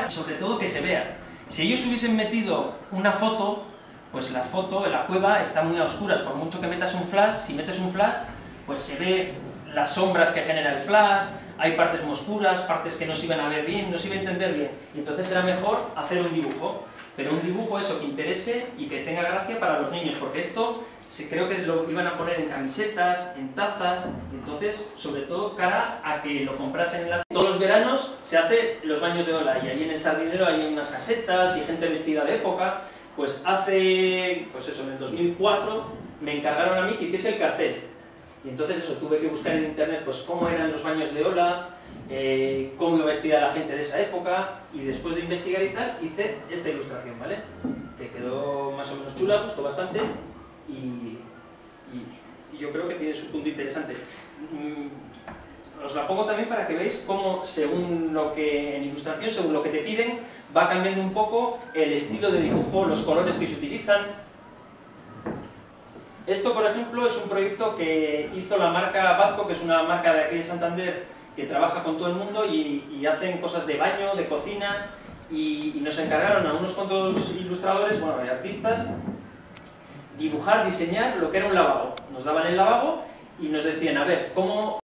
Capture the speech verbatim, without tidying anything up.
sobre todo que se vea. Si ellos hubiesen metido una foto, pues la foto en la cueva está muy a oscuras, por mucho que metas un flash, si metes un flash, pues se ve las sombras que genera el flash, hay partes muy oscuras, partes que no se iban a ver bien, no se iba a entender bien, y entonces era mejor hacer un dibujo, pero un dibujo eso que interese y que tenga gracia para los niños, porque esto se, creo que lo iban a poner en camisetas, en tazas, entonces sobre todo cara a que lo comprasen en la... Todos los veranos se hace los baños de ola, y allí en el Sardinero hay unas casetas y gente vestida de época. Pues hace, pues eso, en el dos mil cuatro me encargaron a mí que hiciese el cartel. Y entonces eso, tuve que buscar en internet pues cómo eran los baños de ola, eh, cómo iba vestida la gente de esa época, y después de investigar y tal, hice esta ilustración, ¿vale? Que quedó más o menos chula, gustó bastante, y, y, y yo creo que tiene su punto interesante. Os la pongo también para que veáis cómo, según lo que, en ilustración, según lo que te piden, va cambiando un poco el estilo de dibujo, los colores que se utilizan. Esto, por ejemplo, es un proyecto que hizo la marca Bazco, que es una marca de aquí de Santander que trabaja con todo el mundo y, y hacen cosas de baño, de cocina, y, y nos encargaron a unos cuantos ilustradores, bueno, artistas, dibujar, diseñar lo que era un lavabo. Nos daban el lavabo y nos decían, a ver, ¿cómo